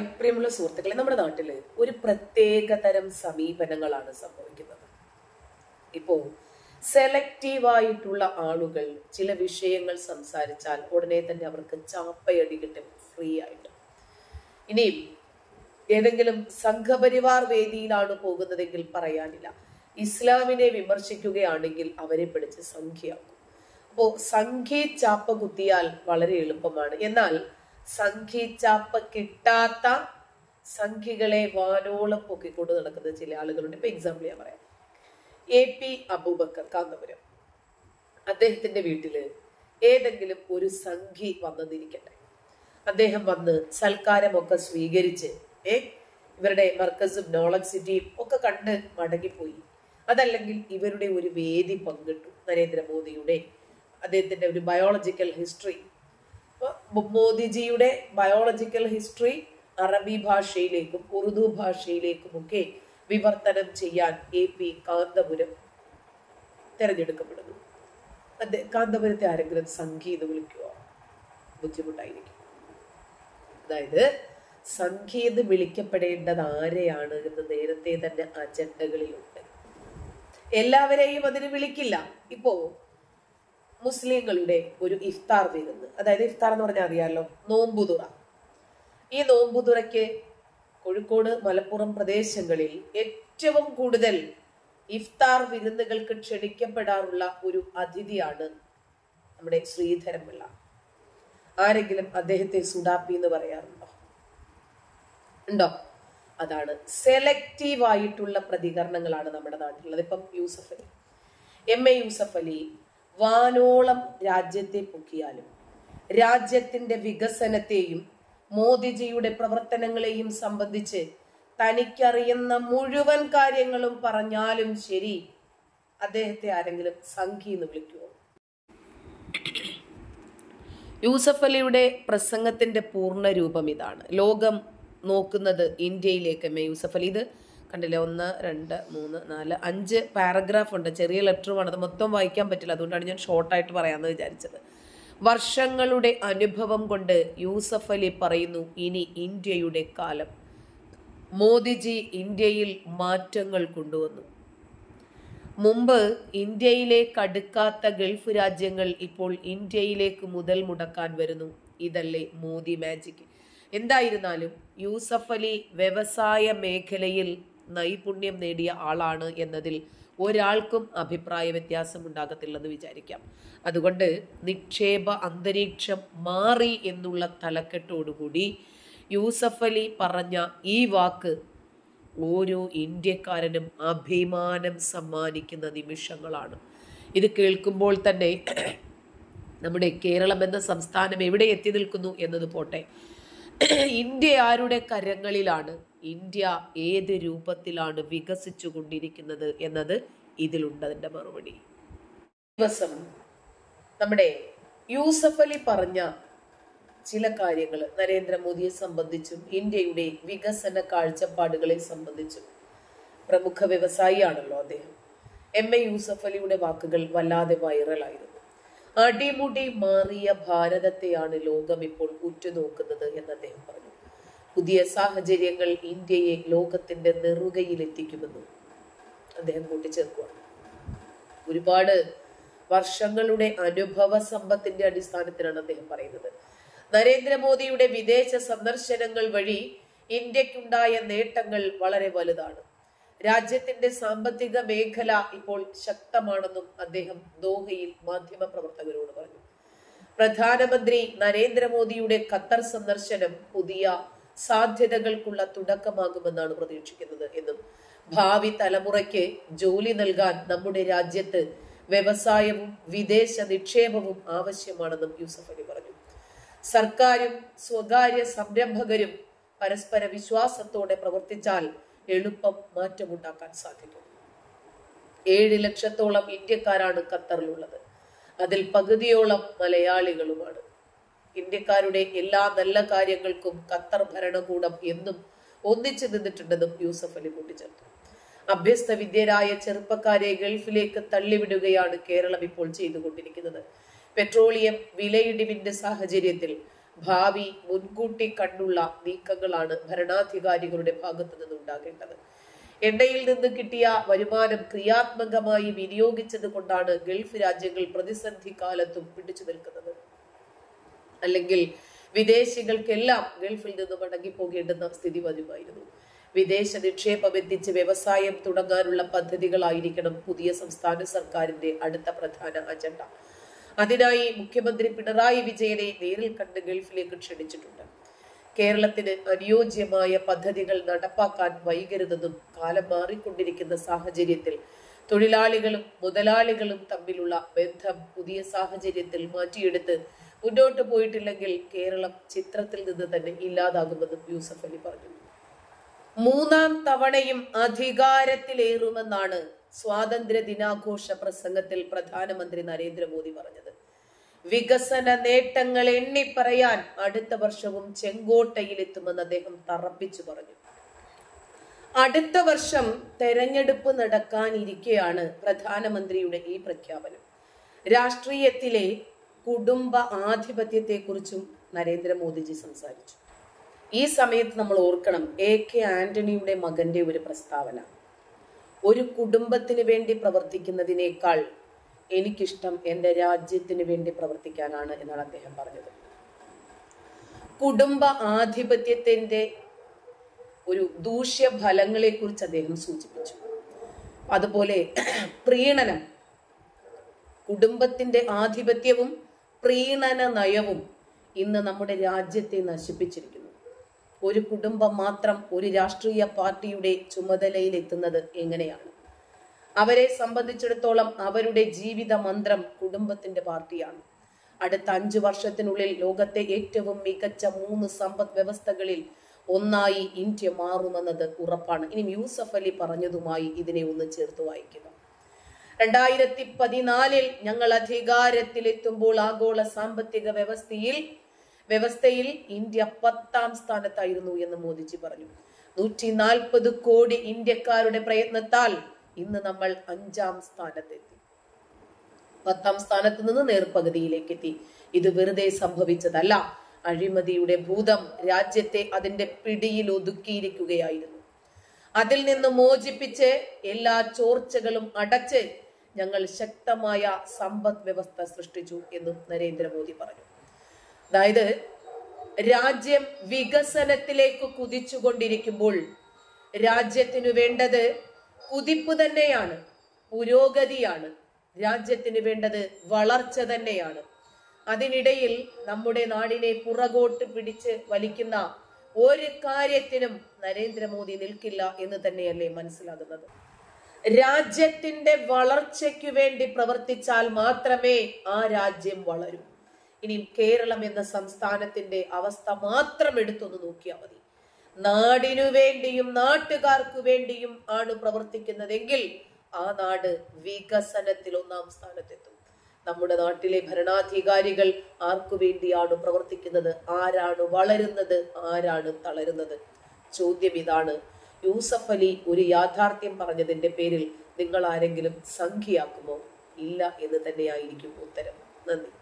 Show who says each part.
Speaker 1: പ്രിയമുള്ള സുഹൃത്തുക്കളെ, നമ്മുടെ നാട്ടില് ഒരു പ്രത്യേക തരം സമീപനങ്ങളാണ് സംഭവിക്കുന്നത്. ഇപ്പോ സെലക്റ്റീവായിട്ടുള്ള ആളുകൾ ചില വിഷയങ്ങൾ സംസാരിച്ചാൽ ഉടനെ തന്നെ അവർക്ക് ചാപ്പയടി കിട്ടും ഫ്രീ ആയിട്ട്. ഇനിയും ഏതെങ്കിലും സംഘപരിവാർ വേദിയിലാണ് പോകുന്നതെങ്കിൽ പറയാനില്ല. ഇസ്ലാമിനെ വിമർശിക്കുകയാണെങ്കിൽ അവരെ പിടിച്ച് സംഖ്യയാക്കും. അപ്പോ സംഖ്യ ചാപ്പ കുത്തിയാൽ വളരെ എളുപ്പമാണ്. എന്നാൽ സംഖ്യ ചാപ്പ കിട്ടാത്ത സംഖ്യകളെ വാനോളം പൊക്കിക്കൊണ്ട് നടക്കുന്ന ചില ആളുകളുണ്ട്. ഇപ്പൊ എക്സാമ്പിൾ ഞാൻ പറയാം. AP അബൂബക്കർ കാന്തപുരം, അദ്ദേഹത്തിന്റെ വീട്ടില് ഏതെങ്കിലും ഒരു സംഖ്യ വന്നെന്നിരിക്കട്ടെ. അദ്ദേഹം വന്ന് സൽക്കാരമൊക്കെ സ്വീകരിച്ച് ഇവരുടെ മർക്കസും നോളജ് സിറ്റിയും ഒക്കെ കണ്ട് മടങ്ങിപ്പോയി. അതല്ലെങ്കിൽ ഇവരുടെ ഒരു വേദി പങ്കിട്ടു. നരേന്ദ്രമോദിയുടെ അദ്ദേഹത്തിന്റെ ഒരു ബയോളജിക്കൽ ഹിസ്റ്ററി, മോദിജിയുടെ ബയോളജിക്കൽ ഹിസ്റ്ററി അറബി ഭാഷയിലേക്കും ഉറുദു ഭാഷയിലേക്കും ഒക്കെ വിവർത്തനം ചെയ്യാൻ AP കാന്തപുരം തെരഞ്ഞെടുക്കപ്പെടുന്നു. കാന്തപുരത്തെ ആരെങ്കിലും സംഖ്യ എന്ന് വിളിക്കുക ബുദ്ധിമുട്ടായിരിക്കും. അതായത് സംഖ്യ എന്ന് വിളിക്കപ്പെടേണ്ടത് ആരെയാണ് എന്ന് നേരത്തെ തന്നെ അജണ്ടകളിലുണ്ട്. എല്ലാവരെയും അതിന് വിളിക്കില്ല. ഇപ്പോ മുസ്ലിങ്ങളുടെ ഒരു ഇഫ്താർ വിരുന്ന്, അതായത് ഇഫ്താർ എന്ന് പറഞ്ഞാൽ അറിയാലോ, നോമ്പുതുറ. ഈ നോമ്പുതുറയ്ക്ക് കോഴിക്കോട് മലപ്പുറം പ്രദേശങ്ങളിൽ ഏറ്റവും കൂടുതൽ ഇഫ്താർ വിരുന്നുകൾക്ക് ക്ഷണിക്കപ്പെടാറുള്ള ഒരു അതിഥിയാണ് നമ്മുടെ ശ്രീധരൻ പിള്ള. ആരെങ്കിലും അദ്ദേഹത്തെ സുഡാപ്പി എന്ന് പറയാറുണ്ടോ? ഉണ്ടോ? അതാണ് സെലക്റ്റീവ് ആയിട്ടുള്ള പ്രതികരണങ്ങളാണ് നമ്മുടെ നാട്ടിലുള്ളത്. ഇപ്പം യൂസഫ് അലി, MA യൂസഫ് അലി വാനോളം രാജ്യത്തെ പൊക്കിയാലും രാജ്യത്തിന്റെ വികസനത്തെയും മോദിജിയുടെ പ്രവർത്തനങ്ങളെയും സംബന്ധിച്ച് തനിക്കറിയുന്ന മുഴുവൻ കാര്യങ്ങളും പറഞ്ഞാലും ശരി, അദ്ദേഹത്തെ ആരെങ്കിലും സംഖ്യ എന്ന് വിളിക്കുമോ? യൂസഫ് അലിയുടെ പ്രസംഗത്തിന്റെ പൂർണ്ണ രൂപം ഇതാണ്. ലോകം നോക്കുന്നത് ഇന്ത്യയിലേക്ക്. MA യൂസഫ് അലി, ഇത് കണ്ടില്ലേ, 1 2 3 4 5 പാരഗ്രാഫ് ഉണ്ട്. ചെറിയ ലെറ്ററുമാണ്, അത് മൊത്തം വായിക്കാൻ പറ്റില്ല. അതുകൊണ്ടാണ് ഞാൻ ഷോർട്ടായിട്ട് പറയാമെന്ന് വിചാരിച്ചത്. വർഷങ്ങളുടെ അനുഭവം കൊണ്ട് യൂസഫ് അലി പറയുന്നു, ഇനി ഇന്ത്യയുടെ കാലം. മോദിജി ഇന്ത്യയിൽ മാറ്റങ്ങൾ കൊണ്ടുവന്നു. മുമ്പ് ഇന്ത്യയിലേക്ക് അടുക്കാത്ത ഗൾഫ് രാജ്യങ്ങൾ ഇപ്പോൾ ഇന്ത്യയിലേക്ക് മുതൽ മുടക്കാൻ വരുന്നു. ഇതല്ലേ മോദി മാജിക്? എന്തായിരുന്നാലും യൂസഫ് അലി വ്യവസായ മേഖലയിൽ നൈപുണ്യം നേടിയ ആളാണ് എന്നതിൽ ഒരാൾക്കും അഭിപ്രായ വ്യത്യാസം ഉണ്ടാകത്തില്ലെന്ന് വിചാരിക്കാം. അതുകൊണ്ട് നിക്ഷേപ അന്തരീക്ഷം മാറി എന്നുള്ള തലക്കെട്ടോടുകൂടി യൂസഫ് അലി പറഞ്ഞ ഈ വാക്ക് ഓരോ ഇന്ത്യക്കാരനും അഭിമാനം സമ്മാനിക്കുന്ന നിമിഷങ്ങളാണ്. ഇത് കേൾക്കുമ്പോൾ തന്നെ നമ്മുടെ കേരളം എന്ന സംസ്ഥാനം എവിടെ എത്തി നിൽക്കുന്നു എന്നത് പോട്ടെ, ഇന്ത്യ ആരുടെ കരങ്ങളിലാണ്, ഇന്ത്യ ഏത് രൂപത്തിലാണ് വികസിച്ചു കൊണ്ടിരിക്കുന്നത് എന്നത് ഇതിലുണ്ടതിൻ്റെ മറുപടി. ദിവസം നമ്മുടെ യൂസഫ് അലി പറഞ്ഞ ചില കാര്യങ്ങൾ നരേന്ദ്രമോദിയെ സംബന്ധിച്ചും ഇന്ത്യയുടെ വികസന കാഴ്ചപ്പാടുകളെ സംബന്ധിച്ചും, പ്രമുഖ വ്യവസായിയാണല്ലോ അദ്ദേഹം, MA യൂസഫ് അലിയുടെ വാക്കുകൾ വല്ലാതെ വൈറലായിരുന്നു. അടിമുടി മാറിയ ഭാരതത്തെയാണ് ലോകം ഇപ്പോൾ ഉറ്റുനോക്കുന്നത് എന്ന് അദ്ദേഹം പറഞ്ഞു. പുതിയ സാഹചര്യങ്ങൾ ഇന്ത്യയെ ലോകത്തിന്റെ നെറുകയിലെത്തിക്കുമെന്നും അദ്ദേഹം കൂട്ടിച്ചേർക്കുകയാണ്. ഒരുപാട് വർഷങ്ങളുടെ അനുഭവ സമ്പത്തിന്റെ അടിസ്ഥാനത്തിലാണ് അദ്ദേഹം പറയുന്നത്. നരേന്ദ്രമോദിയുടെ വിദേശ സന്ദർശനങ്ങൾ വഴി ഇന്ത്യക്കുണ്ടായ നേട്ടങ്ങൾ വളരെ വലുതാണ്. രാജ്യത്തിന്റെ സാമ്പത്തിക മേഖല ഇപ്പോൾ ശക്തമാണെന്നും അദ്ദേഹം ദോഹയിൽ മാധ്യമ പ്രവർത്തകരോട് പറഞ്ഞു. പ്രധാനമന്ത്രി നരേന്ദ്രമോദിയുടെ ഖത്തർ സന്ദർശനം പുതിയ സാധ്യതകൾക്കുള്ള തുടക്കമാകുമെന്നാണ് പ്രതീക്ഷിക്കുന്നത് എന്നും ഭാവി തലമുറയ്ക്ക് ജോലി നൽകാൻ നമ്മുടെ രാജ്യത്ത് വ്യവസായവും വിദേശ നിക്ഷേപവും ആവശ്യമാണെന്നും യൂസഫ് അലി പറഞ്ഞു. സർക്കാരും സ്വകാര്യ സംരംഭകരും പരസ്പര വിശ്വാസത്തോടെ പ്രവർത്തിച്ചാൽ എളുപ്പം മാറ്റമുണ്ടാക്കാൻ സാധിക്കും. 7 ലക്ഷത്തോളം ഇന്ത്യക്കാരാണ് ഖത്തറിലുള്ളത്. അതിൽ പകുതിയോളം മലയാളികളുമാണ്. ഇന്ത്യക്കാരുടെ എല്ലാ നല്ല കാര്യങ്ങൾക്കും ഖത്തർ ഭരണകൂടം എന്നും ഒന്നിച്ചു നിന്നിട്ടുണ്ടെന്നും യൂസഫ് അലി കൂട്ടിച്ചേർത്തു. അഭ്യസ്ത വിദ്യരായ ചെറുപ്പക്കാരെ ഗൾഫിലേക്ക് തള്ളിവിടുകയാണ് കേരളം ഇപ്പോൾ ചെയ്തുകൊണ്ടിരിക്കുന്നത്. പെട്രോളിയം വിലയിടിവിന്റെ സാഹചര്യത്തിൽ ഭാവി മുൻകൂട്ടി കണ്ടുള്ള നീക്കങ്ങളാണ് ഭരണാധികാരികളുടെ ഭാഗത്തു നിന്നുണ്ടാകേണ്ടത്. എണ്ണയിൽ നിന്ന് കിട്ടിയ വരുമാനം ക്രിയാത്മകമായി വിനിയോഗിച്ചത് കൊണ്ടാണ് ഗൾഫ് രാജ്യങ്ങൾ പ്രതിസന്ധി കാലത്തും പിടിച്ചു നിൽക്കുന്നത്. അല്ലെങ്കിൽ വിദേശികൾക്കെല്ലാം ഗൾഫിൽ നിന്ന് മടങ്ങിപ്പോകേണ്ടുന്ന സ്ഥിതി വരുമായിരുന്നു. വിദേശ നിക്ഷേപം എത്തിച്ച് വ്യവസായം തുടങ്ങാനുള്ള പദ്ധതികളായിരിക്കണം പുതിയ സംസ്ഥാന സർക്കാരിന്റെ അടുത്ത പ്രധാന അജണ്ട. അതിനായി മുഖ്യമന്ത്രി പിണറായി വിജയനെ നേരിൽ കണ്ട് ഗൾഫിലേക്ക് ക്ഷണിച്ചിട്ടുണ്ട്. കേരളത്തിന് അനുയോജ്യമായ പദ്ധതികൾ നടപ്പാക്കാൻ വൈകരുതെന്നും കാലം മാറിക്കൊണ്ടിരിക്കുന്ന സാഹചര്യത്തിൽ തൊഴിലാളികളും മുതലാളികളും തമ്മിലുള്ള ബന്ധം പുതിയ സാഹചര്യത്തിൽ മാറ്റിയെടുത്ത് മുന്നോട്ട് പോയിട്ടില്ലെങ്കിൽ കേരളം ചിത്രത്തിൽ നിന്ന് തന്നെ ഇല്ലാതാകുമെന്നും യൂസഫ് അലി പറഞ്ഞു. 3ാം തവണയും അധികാരത്തിലേറുമെന്നാണ് സ്വാതന്ത്ര്യ ദിനാഘോഷ പ്രസംഗത്തിൽ പ്രധാനമന്ത്രി നരേന്ദ്രമോദി പറഞ്ഞത്. വികസന നേട്ടങ്ങൾ എണ്ണിപ്പറയാൻ അടുത്ത വർഷവും ചെങ്കോട്ടയിലെത്തുമെന്ന് അദ്ദേഹം തറപ്പിച്ചു പറഞ്ഞു. അടുത്ത വർഷം തെരഞ്ഞെടുപ്പ് നടക്കാനിരിക്കെയാണ് പ്രധാനമന്ത്രിയുടെ ഈ പ്രഖ്യാപനം. രാഷ്ട്രീയത്തിലെ കുടുംബ ആധിപത്യത്തെക്കുറിച്ചും നരേന്ദ്രമോദിജി സംസാരിച്ചു. ഈ സമയത്ത് നമ്മൾ ഓർക്കണം, AK ആന്റണിയുടെ മകന്റെ ഒരു പ്രസ്താവന, ഒരു കുടുംബത്തിന് വേണ്ടി പ്രവർത്തിക്കുന്നതിനേക്കാൾ എനിക്കിഷ്ടം എൻ്റെ രാജ്യത്തിന് വേണ്ടി പ്രവർത്തിക്കാനാണ് എന്നാണ് അദ്ദേഹം പറഞ്ഞത്. കുടുംബ ആധിപത്യത്തിന്റെ ഒരു ദൂഷ്യഫലങ്ങളെ കുറിച്ച് അദ്ദേഹം സൂചിപ്പിച്ചു. അതുപോലെ പ്രീണനം, കുടുംബത്തിന്റെ ആധിപത്യവും പ്രീണന നയവും ഇന്ന് നമ്മുടെ രാജ്യത്തെ നശിപ്പിച്ചിരിക്കുന്നു. ഒരു കുടുംബം മാത്രം ഒരു രാഷ്ട്രീയ പാർട്ടിയുടെ ചുമതലയിൽ എത്തുന്നത് എങ്ങനെയാണ്? അവരെ സംബന്ധിച്ചിടത്തോളം അവരുടെ ജീവിത മന്ത്രം കുടുംബത്തിന്റെ പാർട്ടിയാണ്. അടുത്ത 5 വർഷത്തിനുള്ളിൽ ലോകത്തെ ഏറ്റവും മികച്ച 3 സമ്പദ് വ്യവസ്ഥകളിൽ ഒന്നായി ഇന്ത്യ മാറുമെന്നത് ഉറപ്പാണ്. ഇനി യൂസഫ് അലി പറഞ്ഞതുമായി ഇതിനെ ഒന്ന് ചേർത്ത് വായിക്കുക. 2014 ഞങ്ങൾ അധികാരത്തിലെത്തുമ്പോൾ ആഗോള സാമ്പത്തിക വ്യവസ്ഥയിൽ ഇന്ത്യ 10ാം സ്ഥാനത്തായിരുന്നു എന്ന് മോദിജി പറഞ്ഞു. 140 കോടി ഇന്ത്യക്കാരുടെ പ്രയത്നത്താൽ ഇന്ന് നമ്മൾ 5ാം സ്ഥാനത്തെത്തി. 10ാം സ്ഥാനത്ത് നിന്ന് നേർപകുതിയിലേക്ക് എത്തി. ഇത് വെറുതെ സംഭവിച്ചതല്ല. അഴിമതിയുടെ ഭൂതം രാജ്യത്തെ അതിന്റെ പിടിയിൽ ഒതുക്കിയിരിക്കുകയായിരുന്നു. അതിൽ നിന്ന് മോചിപ്പിച്ച് എല്ലാ ചോർച്ചകളും അടച്ച് ഞങ്ങൾ ശക്തമായ സമ്പദ് വ്യവസ്ഥ സൃഷ്ടിച്ചു എന്നും നരേന്ദ്രമോദി പറഞ്ഞു. അതായത് രാജ്യം വികസനത്തിലേക്ക് കുതിച്ചുകൊണ്ടിരിക്കുമ്പോൾ രാജ്യത്തിനു വേണ്ടത് കുതിപ്പ് തന്നെയാണ്, പുരോഗതിയാണ്. രാജ്യത്തിന് വേണ്ടത് വളർച്ച തന്നെയാണ്. അതിനിടയിൽ നമ്മുടെ നാടിനെ പുറകോട്ട് പിടിച്ച് വലിക്കുന്ന ഒരു കാര്യത്തിനും നരേന്ദ്രമോദി നിൽക്കില്ല എന്ന് തന്നെയല്ലേ മനസ്സിലാകുന്നത്. രാജ്യത്തിന്റെ വളർച്ചയ്ക്ക് വേണ്ടി പ്രവർത്തിച്ചാൽ മാത്രമേ ആ രാജ്യം വളരൂ. ഇനി കേരളം എന്ന സംസ്ഥാനത്തിന്റെ അവസ്ഥ മാത്രം എടുത്തൊന്ന് നോക്കിയാൽ മതി. നാടിനു വേണ്ടിയും നാട്ടുകാർക്ക് വേണ്ടിയും ആണ് പ്രവർത്തിക്കുന്നതെങ്കിൽ ആ നാട് വികസനത്തിൽ 1ാം സ്ഥാനത്തെത്തും. നമ്മുടെ നാട്ടിലെ ഭരണാധികാരികൾ ആർക്കു വേണ്ടിയാണ് പ്രവർത്തിക്കുന്നത്? ആരാണ് വളരുന്നത്? ആരാണ് തളരുന്നത്? ചോദ്യം ഇതാണ്. യൂസഫ് അലി ഒരു യാഥാർത്ഥ്യം പറഞ്ഞതിന്റെ പേരിൽ നിങ്ങൾ ആരെങ്കിലും സംഖ്യയാക്കുമോ? ഇല്ല എന്ന് തന്നെയായിരിക്കും ഉത്തരം. നന്ദി.